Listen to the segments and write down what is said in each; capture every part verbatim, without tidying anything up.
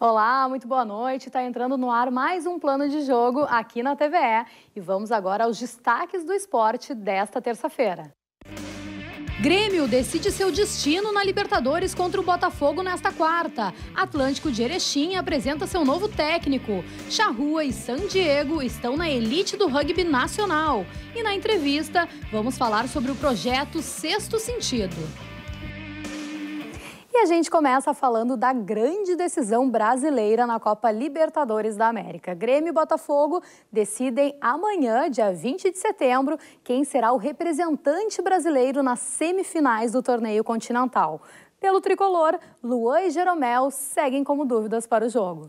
Olá, muito boa noite. Está entrando no ar mais um Plano de Jogo aqui na T V E. E vamos agora aos destaques do esporte desta terça-feira. Grêmio decide seu destino na Libertadores contra o Botafogo nesta quarta. Atlântico de Erechim apresenta seu novo técnico. Charrua e San Diego estão na elite do rugby nacional. E na entrevista, vamos falar sobre o projeto Sexto Sentido. E a gente começa falando da grande decisão brasileira na Copa Libertadores da América. Grêmio e Botafogo decidem amanhã, dia vinte de setembro, quem será o representante brasileiro nas semifinais do torneio continental. Pelo tricolor, Luan e Jeromel seguem como dúvidas para o jogo.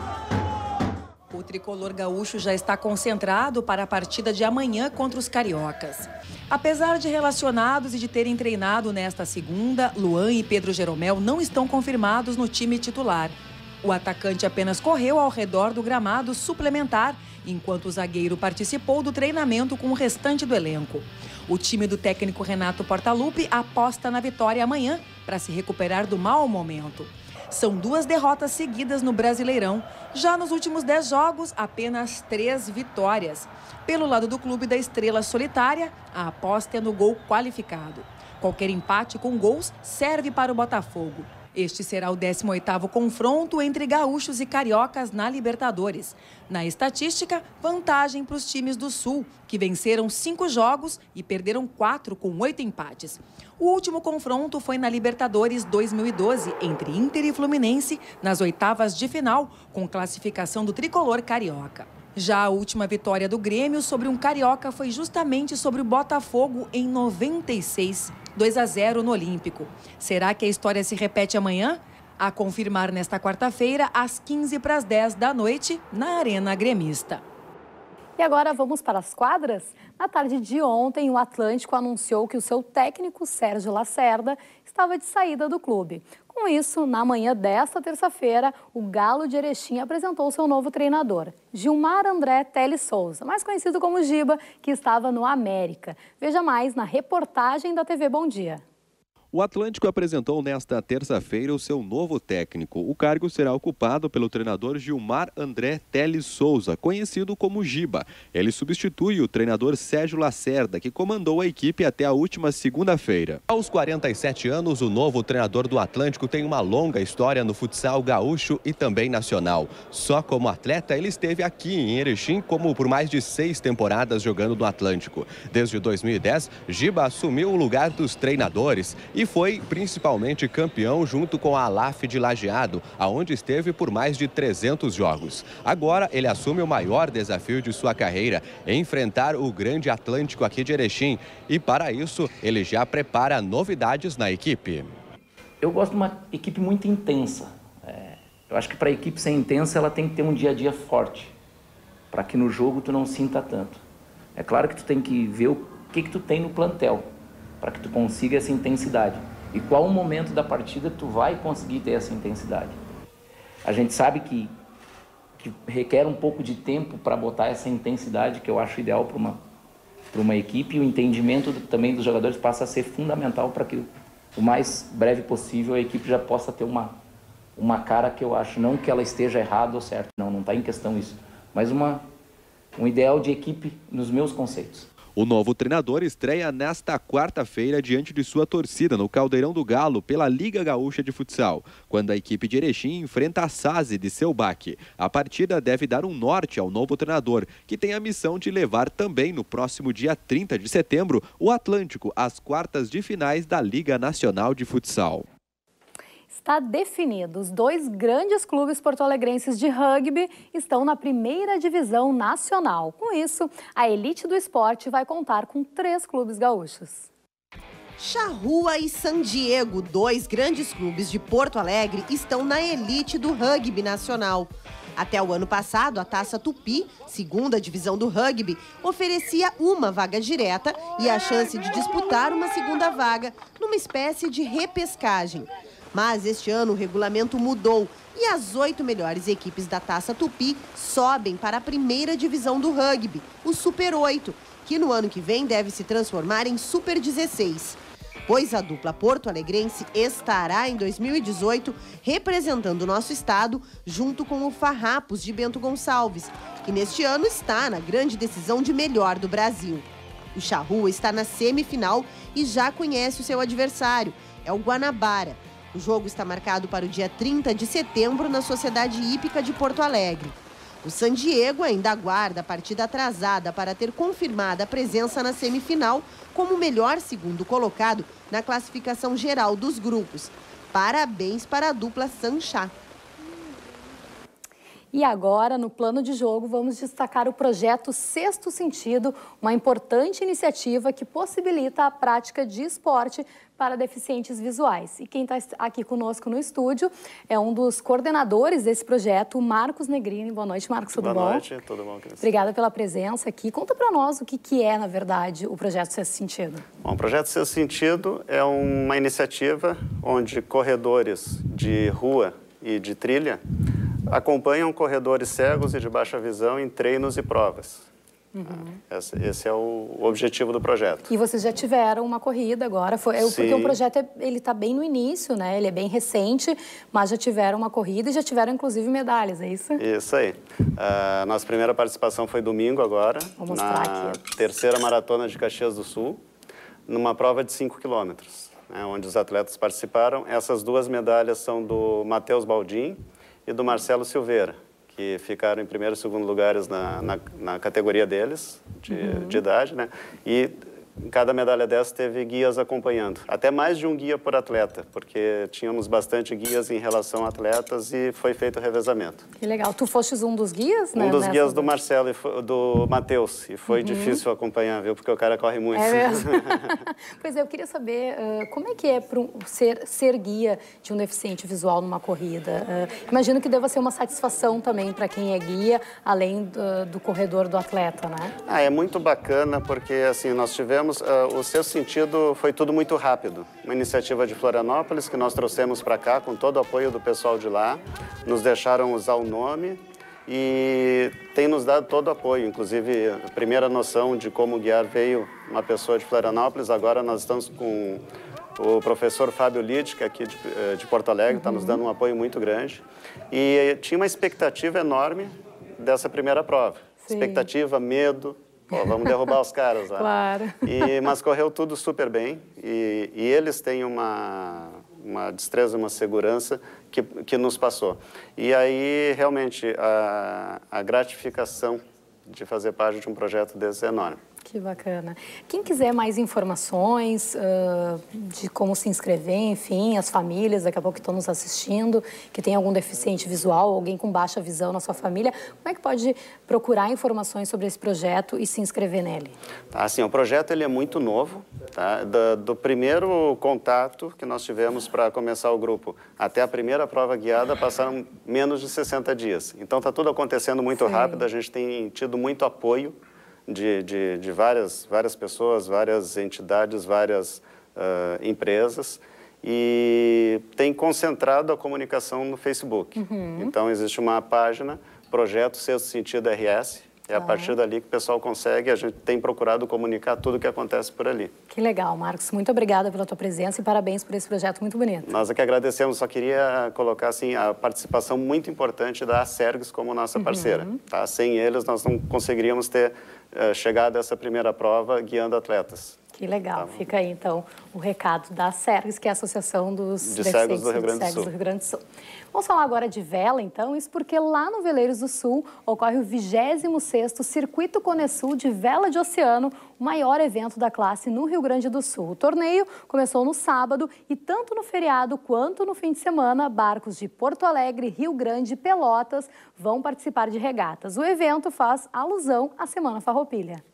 O tricolor gaúcho já está concentrado para a partida de amanhã contra os cariocas. Apesar de relacionados e de terem treinado nesta segunda, Luan e Pedro Jeromel não estão confirmados no time titular. O atacante apenas correu ao redor do gramado suplementar, enquanto o zagueiro participou do treinamento com o restante do elenco. O time do técnico Renato Portaluppi aposta na vitória amanhã para se recuperar do mau momento. São duas derrotas seguidas no Brasileirão. Já nos últimos dez jogos, apenas três vitórias. Pelo lado do clube da Estrela Solitária, a aposta é no gol qualificado. Qualquer empate com gols serve para o Botafogo. Este será o décimo oitavo confronto entre gaúchos e cariocas na Libertadores. Na estatística, vantagem para os times do Sul, que venceram cinco jogos e perderam quatro com oito empates. O último confronto foi na Libertadores dois mil e doze, entre Inter e Fluminense, nas oitavas de final, com classificação do tricolor carioca. Já a última vitória do Grêmio sobre um carioca foi justamente sobre o Botafogo em noventa e seis, dois a zero no Olímpico. Será que a história se repete amanhã? A confirmar nesta quarta-feira, às quinze para as dez da noite, na Arena Gremista. E agora vamos para as quadras? Na tarde de ontem, o Atlântico anunciou que o seu técnico, Sérgio Lacerda, estava de saída do clube. Com isso, na manhã desta terça-feira, o Galo de Erechim apresentou seu novo treinador, Gilmar André Teles Souza, mais conhecido como Giba, que estava no América. Veja mais na reportagem da T V Bom Dia. O Atlântico apresentou nesta terça-feira o seu novo técnico. O cargo será ocupado pelo treinador Gilmar André Teles Souza, conhecido como Giba. Ele substitui o treinador Sérgio Lacerda, que comandou a equipe até a última segunda-feira. Aos quarenta e sete anos, o novo treinador do Atlântico tem uma longa história no futsal gaúcho e também nacional. Só como atleta, ele esteve aqui em Erechim como por mais de seis temporadas jogando no Atlântico. Desde dois mil e dez, Giba assumiu o lugar dos treinadores e E foi principalmente campeão junto com a Alaf de Lajeado, aonde esteve por mais de trezentos jogos. Agora ele assume o maior desafio de sua carreira, enfrentar o grande Atlântico aqui de Erechim. E para isso, ele já prepara novidades na equipe. Eu gosto de uma equipe muito intensa. É, eu acho que para a equipe ser intensa, ela tem que ter um dia a dia forte, para que no jogo tu não sinta tanto. É claro que tu tem que ver o que, que tu tem no plantel, para que tu consiga essa intensidade. E qual o momento da partida tu vai conseguir ter essa intensidade. A gente sabe que, que requer um pouco de tempo para botar essa intensidade, que eu acho ideal para uma, para uma equipe, e o entendimento do, também dos jogadores passa a ser fundamental para que o mais breve possível a equipe já possa ter uma, uma cara que eu acho, não que ela esteja errada ou certa, não, não está em questão isso, mas uma, um ideal de equipe nos meus conceitos. O novo treinador estreia nesta quarta-feira diante de sua torcida no Caldeirão do Galo pela Liga Gaúcha de Futsal, quando a equipe de Erechim enfrenta a SASI de Selbac. A partida deve dar um norte ao novo treinador, que tem a missão de levar também no próximo dia trinta de setembro o Atlântico às quartas de finais da Liga Nacional de Futsal. Está definido. Os dois grandes clubes porto-alegrenses de rugby estão na primeira divisão nacional. Com isso, a elite do esporte vai contar com três clubes gaúchos. Charrua e San Diego, dois grandes clubes de Porto Alegre, estão na elite do rugby nacional. Até o ano passado, a Taça Tupi, segunda divisão do rugby, oferecia uma vaga direta e a chance de disputar uma segunda vaga, numa espécie de repescagem. Mas este ano o regulamento mudou e as oito melhores equipes da Taça Tupi sobem para a primeira divisão do rugby, o Super oito, que no ano que vem deve se transformar em Super dezesseis. pois a dupla porto-alegrense estará em dois mil e dezoito representando o nosso estado junto com o Farrapos de Bento Gonçalves, que neste ano está na grande decisão de melhor do Brasil. O Charrua está na semifinal e já conhece o seu adversário, é o Guanabara. O jogo está marcado para o dia trinta de setembro na Sociedade Hípica de Porto Alegre. O San Diego ainda aguarda a partida atrasada para ter confirmada a presença na semifinal como o melhor segundo colocado na classificação geral dos grupos. Parabéns para a dupla Sanchá. E agora, no plano de jogo, vamos destacar o projeto Sexto Sentido, uma importante iniciativa que possibilita a prática de esporte para deficientes visuais. E quem está aqui conosco no estúdio é um dos coordenadores desse projeto, o Marcos Negrini. Boa noite, Marcos, tudo bom? Boa noite, tudo bom, Cris? Obrigada pela presença aqui. Conta para nós o que, que é, na verdade, o projeto Sexto Sentido. Bom, o projeto Sexto Sentido é uma iniciativa onde corredores de rua e de trilha acompanham corredores cegos e de baixa visão em treinos e provas. Uhum. Esse, esse é o objetivo do projeto. E vocês já tiveram uma corrida agora, foi, porque o projeto é, ele está bem no início, né? Ele é bem recente, mas já tiveram uma corrida e já tiveram inclusive medalhas, é isso? Isso aí. A nossa primeira participação foi domingo agora, Vou mostrar na aqui. terceira maratona de Caxias do Sul, numa prova de cinco quilômetros, né, onde os atletas participaram. Essas duas medalhas são do Matheus Baldin e do Marcelo Silveira, que ficaram em primeiro e segundo lugares na, na, na categoria deles, de, uhum. de idade, né? E em cada medalha dessa teve guias acompanhando. Até mais de um guia por atleta, porque tínhamos bastante guias em relação a atletas e foi feito o revezamento. Que legal. Tu fostes um dos guias, né? Um dos nessa... guias do Marcelo e foi, do Matheus. E foi uhum. difícil acompanhar, viu? Porque o cara corre muito. É mesmo? Pois é, eu queria saber uh, como é que é para um, ser, ser guia de um deficiente visual numa corrida. Uh, imagino que deva ser uma satisfação também para quem é guia, além do, do corredor do atleta, né? Ah, é muito bacana porque, assim, nós tivemos Uh, o Sexto Sentido foi tudo muito rápido. Uma iniciativa de Florianópolis que nós trouxemos para cá com todo o apoio do pessoal de lá. Nos deixaram usar o nome e tem nos dado todo o apoio. Inclusive, a primeira noção de como guiar veio uma pessoa de Florianópolis. Agora nós estamos com o professor Fábio Lidic, aqui de, de Porto Alegre, está uhum. nos dando um apoio muito grande. E tinha uma expectativa enorme dessa primeira prova. Sim. Expectativa, medo. Pô, vamos derrubar os caras lá. Claro. E, mas correu tudo super bem e, e eles têm uma, uma destreza, uma segurança que, que nos passou. E aí, realmente, a, a gratificação de fazer parte de um projeto desse é enorme. Que bacana. Quem quiser mais informações uh, de como se inscrever, enfim, as famílias, daqui a pouco que estão nos assistindo, que tem algum deficiente visual, alguém com baixa visão na sua família, como é que pode procurar informações sobre esse projeto e se inscrever nele? Assim, o projeto ele é muito novo, tá? Do, do primeiro contato que nós tivemos para começar o grupo até a primeira prova guiada passaram menos de sessenta dias. Então está tudo acontecendo muito Sim. rápido, a gente tem tido muito apoio De, de, de várias, várias pessoas, várias entidades, várias uh, empresas e tem concentrado a comunicação no Facebook. Uhum. Então, existe uma página, Projeto Sexto Sentido R S, é a partir dali que o pessoal consegue, a gente tem procurado comunicar tudo o que acontece por ali. Que legal, Marcos. Muito obrigada pela tua presença e parabéns por esse projeto muito bonito. Nós é que agradecemos, só queria colocar assim, a participação muito importante da Acergs como nossa parceira. Uhum. Tá? Sem eles, nós não conseguiríamos ter uh, chegado a essa primeira prova guiando atletas. Que legal. Tá. Fica aí, então, o recado da Acergs, que é a Associação dos de Cegos do Rio Grande do Sul. do Rio Grande do Sul. Vamos falar agora de vela, então, isso porque lá no Veleiros do Sul ocorre o vigésimo sexto Circuito Conesul de Vela de Oceano, o maior evento da classe no Rio Grande do Sul. O torneio começou no sábado e tanto no feriado quanto no fim de semana, barcos de Porto Alegre, Rio Grande e Pelotas vão participar de regatas. O evento faz alusão à Semana Farroupilha.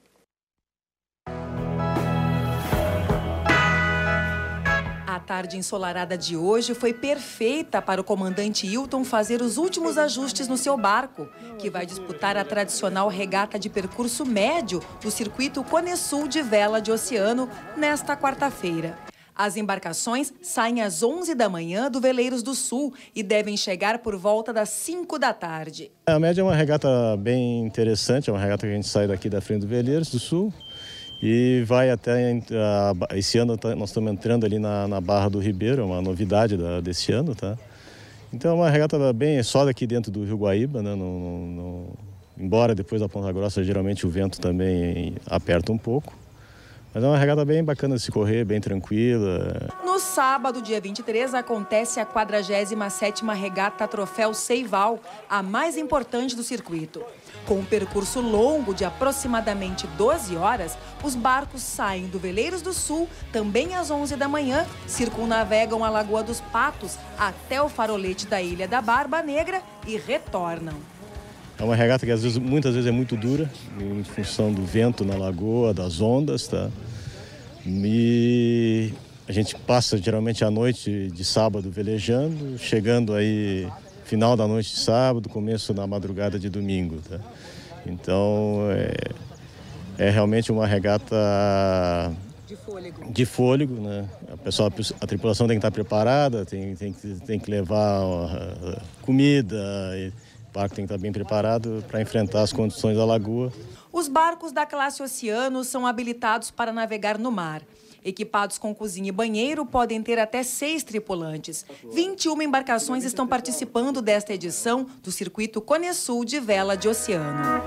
A tarde ensolarada de hoje foi perfeita para o comandante Hilton fazer os últimos ajustes no seu barco, que vai disputar a tradicional regata de percurso médio do circuito Conesul de Vela de Oceano nesta quarta-feira. As embarcações saem às onze da manhã do Veleiros do Sul e devem chegar por volta das cinco da tarde. A média é uma regata bem interessante, é uma regata que a gente sai daqui da frente do Veleiros do Sul. E vai até, esse ano nós estamos entrando ali na, na Barra do Ribeiro, uma novidade da, desse ano, tá? Então é uma regata bem, só daqui dentro do Rio Guaíba, né? Não, não, não, embora depois da Ponta Grossa geralmente o vento também aperta um pouco. Mas é uma regata bem bacana de se correr, bem tranquila. No sábado, dia vinte e três, acontece a quadragésima sétima Regata Troféu Seival, a mais importante do circuito. Com um percurso longo de aproximadamente doze horas, os barcos saem do Veleiros do Sul, também às onze da manhã, circunnavegam a Lagoa dos Patos até o farolete da Ilha da Barba Negra e retornam. É uma regata que às vezes, muitas vezes é muito dura, em função do vento na lagoa, das ondas, tá? E a gente passa geralmente a noite de sábado velejando, chegando aí final da noite de sábado, começo da madrugada de domingo, tá? Então é, é realmente uma regata de fôlego, de fôlego, né? A, pessoa, a tripulação tem que estar preparada, tem, tem, tem que levar comida. E, o barco tem que estar bem preparado para enfrentar as condições da lagoa. Os barcos da classe Oceano são habilitados para navegar no mar. Equipados com cozinha e banheiro, podem ter até seis tripulantes. vinte e uma embarcações estão participando desta edição do Circuito Conesul de Vela de Oceano.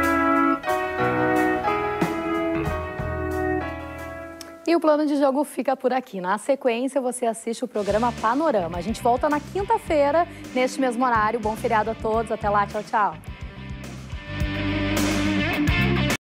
E o plano de jogo fica por aqui. Na sequência, você assiste o programa Panorama. A gente volta na quinta-feira, neste mesmo horário. Bom feriado a todos. Até lá. Tchau, tchau.